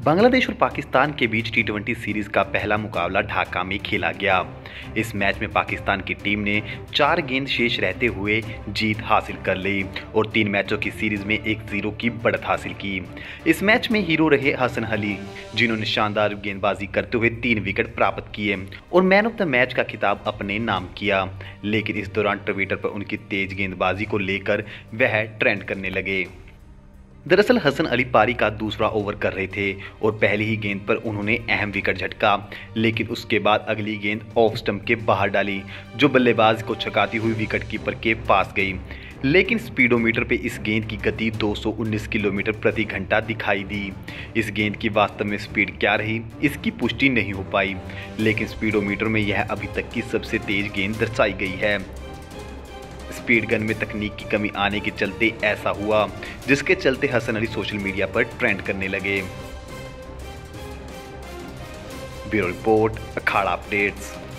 बांग्लादेश और पाकिस्तान के बीच टी20 सीरीज का पहला मुकाबला ढाका में खेला गया। इस मैच में पाकिस्तान की टीम ने 4 गेंद शेष रहते हुए जीत हासिल कर ली और 3 मैचों की सीरीज में 1-0 की बढ़त हासिल की। इस मैच में हीरो रहे हसन अली, जिन्होंने शानदार गेंदबाजी करते हुए 3 विकेट प्राप्त किए और मैन ऑफ द मैच का खिताब अपने नाम किया। लेकिन इस दौरान ट्विटर पर उनकी तेज गेंदबाजी को लेकर वह ट्रेंड करने लगे। दरअसल हसन अली पारी का दूसरा ओवर कर रहे थे और पहली ही गेंद पर उन्होंने अहम विकेट झटका, लेकिन उसके बाद अगली गेंद ऑफ स्टंप के बाहर डाली, जो बल्लेबाज को छकाती हुई विकेट कीपर के पास गई। लेकिन स्पीडोमीटर पे इस गेंद की गति 219 किलोमीटर प्रति घंटा दिखाई दी। इस गेंद की वास्तव में स्पीड क्या रही, इसकी पुष्टि नहीं हो पाई, लेकिन स्पीडोमीटर में यह अभी तक की सबसे तेज गेंद दर्शाई गई है। स्पीड गन में तकनीक की कमी आने के चलते ऐसा हुआ, जिसके चलते हसन अली सोशल मीडिया पर ट्रेंड करने लगे। ब्यूरो रिपोर्ट, अखाड़ा अपडेट्स।